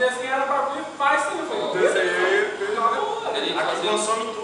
desenhar o bagulho e faz também. Eu falei, desenhei, acabou. aqui consome